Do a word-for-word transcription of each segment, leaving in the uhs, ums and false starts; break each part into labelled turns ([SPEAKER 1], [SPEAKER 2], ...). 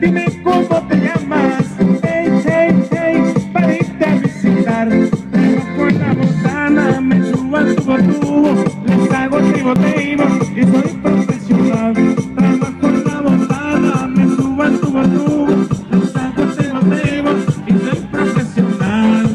[SPEAKER 1] dime cómo te llamas. Hey, hey, hey, para irte a visitar. Trabajo en la botana, me subo al tubo tubo, les hago tribo tribo y soy profesional. Trabajo en la botana, me subo al tubo tubo, les hago tribo tribo y soy profesional.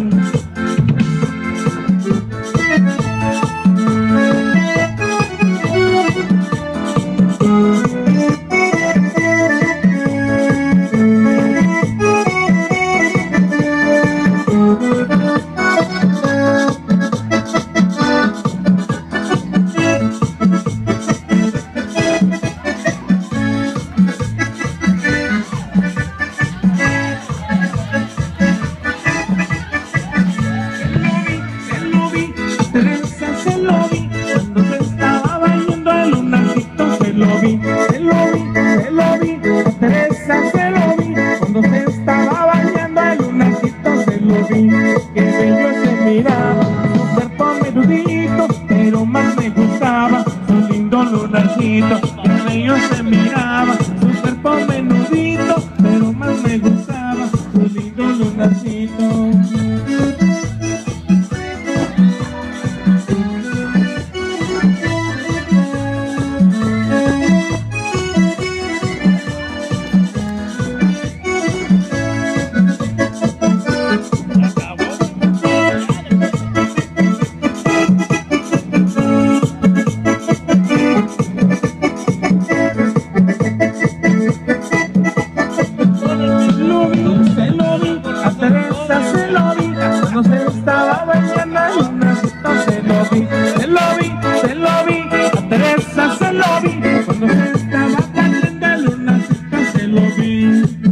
[SPEAKER 1] Qué bello se miraba, su cuerpo menudito, pero más me gustaba su lindo lunarcito. Qué bello se miraba, su cuerpo menudito, pero más me gustaba su lindo lunarcito. Cuando se estaba bañando en una cita, se lo vi, se lo vi, se lo vi, a Teresa se lo vi. Cuando se estaba cayendo en una cita, se lo vi.